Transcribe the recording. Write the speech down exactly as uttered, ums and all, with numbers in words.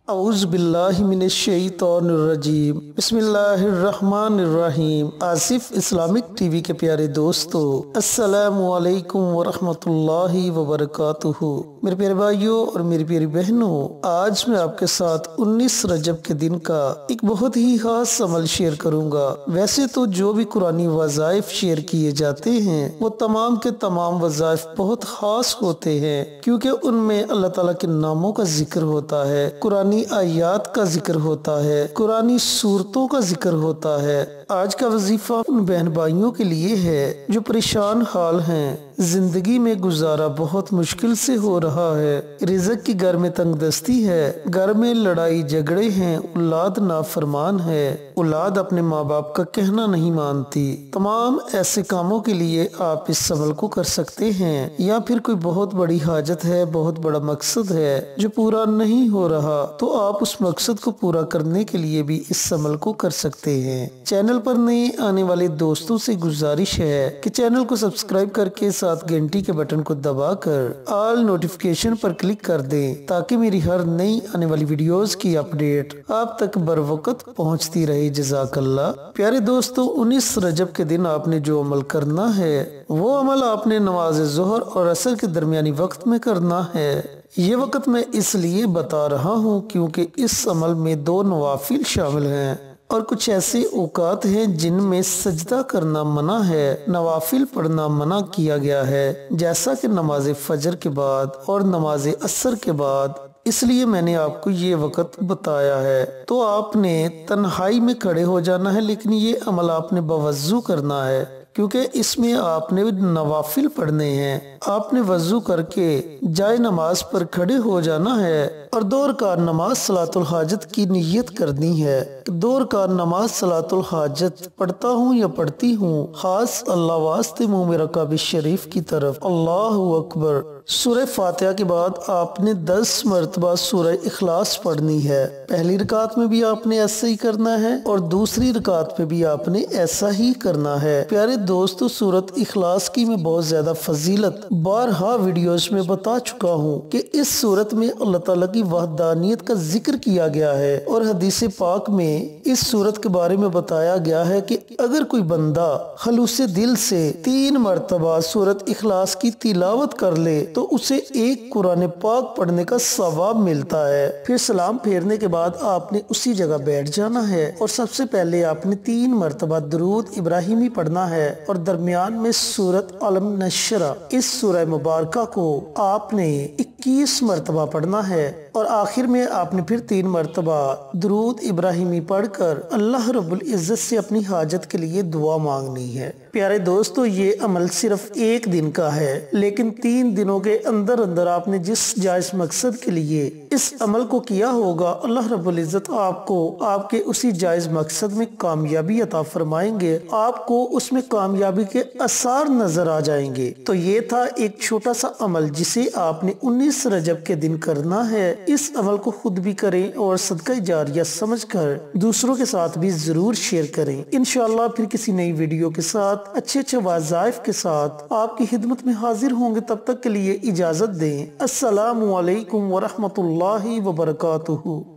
اعوذ باللہ من الشیطان الرجیم بسم اللہ الرحمن الرحیم۔ آصف اسلامک ٹی وی کے پیارے دوستو، السلام علیکم ورحمۃ اللہ وبرکاتہ۔ میرے پیارے بھائیوں اور میری پیاری بہنوں، آج میں آپ کے ساتھ انیس رجب کے دن کا ایک بہت ہی خاص عمل شیئر کروں گا۔ ویسے تو جو بھی قرآنی وظائف شیئر کیے جاتے ہیں وہ تمام کے تمام وظائف بہت خاص ہوتے ہیں، کیونکہ ان میں اللہ تعالیٰ کے ناموں کا ذکر ہوتا ہے، قرآنی آیات کا ذکر ہوتا ہے، قرآنی سورتوں کا ذکر ہوتا ہے۔ آج کا وظیفہ ان بہن بھائیوں کے لیے ہے جو پریشان حال ہیں، زندگی میں گزارا بہت مشکل سے ہو رہا ہے، رزق کی گھر میں تنگ دستی ہے، گھر میں لڑائی جھگڑے ہیں، اولاد نافرمان ہے، اولاد اپنے ماں باپ کا کہنا نہیں مانتی۔ تمام ایسے کاموں کے لیے آپ اس عمل کو کر سکتے ہیں، یا پھر کوئی بہت بڑی حاجت ہے، بہت بڑا مقصد ہے جو پورا نہیں ہو رہا، تو آپ اس مقصد کو پورا کرنے کے لیے بھی اس عمل کو کر سکتے ہیں۔ چینل پر نئے آنے والے دوستوں سے گزارش ہے کہ چینل کو سبسکرائب کر کے ساتھ گھنٹی کے بٹن کو دبا کر آل نوٹیفیکیشن پر کلک کر دیں، تاکہ میری ہر نئی آنے والی ویڈیوز کی اپڈیٹ آپ تک بر وقت پہنچتی رہے۔ جزاک اللہ۔ پیارے دوستو، انیس رجب کے دن آپ نے جو عمل کرنا ہے وہ عمل آپ نے نماز ظہر اور عصر کے درمیانی وقت میں کرنا ہے۔ یہ وقت میں اس لیے بتا رہا ہوں کیونکہ اس عمل میں دو نوافل شامل ہیں، اور کچھ ایسے اوقات ہیں جن میں سجدہ کرنا منع ہے، نوافل پڑھنا منع کیا گیا ہے، جیسا کہ نماز فجر کے بعد اور نماز عصر کے بعد۔ اس لیے میں نے آپ کو یہ وقت بتایا ہے، تو آپ نے تنہائی میں کھڑے ہو جانا ہے، لیکن یہ عمل آپ نے بوضو کرنا ہے، کیونکہ اس میں آپ نے نوافل پڑھنے ہیں۔ آپ نے وضو کر کے جائے نماز پر کھڑے ہو جانا ہے اور دو رکعت نماز صلاۃ الحاجت کی نیت کرنی ہے۔ دو رکعت نماز صلاۃ الحاجت پڑھتا ہوں یا پڑھتی ہوں، خاص اللہ واسطے منہ میں کعبہ شریف کی طرف، اللہ اکبر۔ سورہ فاتحہ کے بعد آپ نے دس مرتبہ سورہ اخلاص پڑھنی ہے۔ پہلی رکعت میں بھی آپ نے ایسا ہی کرنا ہے اور دوسری رکعت میں بھی آپ نے ایسا ہی کرنا ہے۔ پیارے دوستو، سورۃ اخلاص کی میں بہت زیادہ فضیلت بارہا ویڈیوز میں بتا چکا ہوں کہ اس سورت میں اللہ تعالیٰ کی وحدانیت کا ذکر کیا گیا ہے، اور حدیث پاک میں اس سورت کے بارے میں بتایا گیا ہے کہ اگر کوئی بندہ خلوص دل سے تین مرتبہ سورۃ اخلاص کی تلاوت کر لے تو اسے ایک قرآن پاک پڑھنے کا ثواب ملتا ہے۔ پھر سلام پھیرنے کے بعد آپ نے اسی جگہ بیٹھ جانا ہے اور سب سے پہلے آپ نے تین مرتبہ درود ابراہیمی پڑھنا ہے، اور درمیان میں سورۃ علم نشرہ، اس سورہ مبارکہ کو آپ نے اکیس مرتبہ پڑھنا ہے، اور آخر میں آپ نے پھر تین مرتبہ درود ابراہیمی پڑھ کر اللہ رب العزت سے اپنی حاجت کے لیے دعا مانگنی ہے۔ پیارے دوستو، یہ عمل صرف ایک دن کا ہے، لیکن تین دنوں کے اندر اندر آپ نے جس جائز مقصد کے لیے اس عمل کو کیا ہوگا، اللہ رب العزت آپ کو آپ کے اسی جائز مقصد میں کامیابی عطا فرمائیں گے، آپ کو اس میں کامیابی کے آثار نظر آ جائیں گے۔ تو یہ تھا ایک چھوٹا سا عمل جسے آپ نے انیس رجب کے دن کرنا ہے۔ اس عمل کو خود بھی کریں اور صدقہ جاریہ سمجھ کر دوسروں کے ساتھ بھی ضرور شیئر کریں۔ انشاءاللہ پھر کسی نئی ویڈیو کے ساتھ اچھے اچھے وظائف کے ساتھ آپ کی خدمت میں حاضر ہوں گے۔ تب تک کے لیے اجازت دیں۔ السلام علیکم ورحمۃ اللہ وبرکاتہ۔